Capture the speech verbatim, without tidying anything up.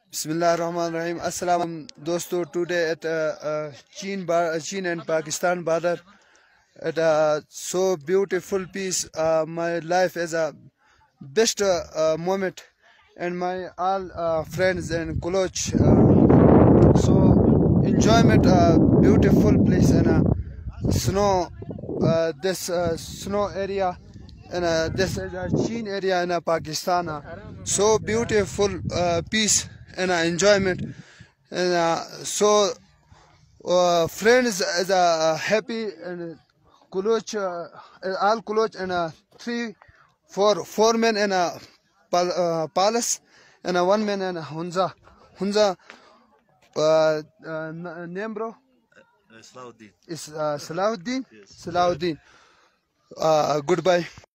Bismillahirrahmanirrahim. Assalamu dosto. Today at uh, uh, Chin, bar, Chin and Pakistan border, at a so beautiful piece. Uh, my life is a best uh, uh, moment, and my all uh, friends and close. Uh, so enjoyment, uh, beautiful place and uh, snow. Uh, this uh, snow area. And uh, this is a Chin area in uh, Pakistan. Uh, so beautiful uh, peace and uh, enjoyment. And uh, so uh, friends is uh, happy and Kuloch, uh, all Kuloch and uh, three, four, four men in a pal uh, palace and uh, one man in a Hunza. Hunza uh, uh, name bro? Uh, Salahuddin. Is uh, Salahuddin? Yes. Salahuddin. Uh, goodbye.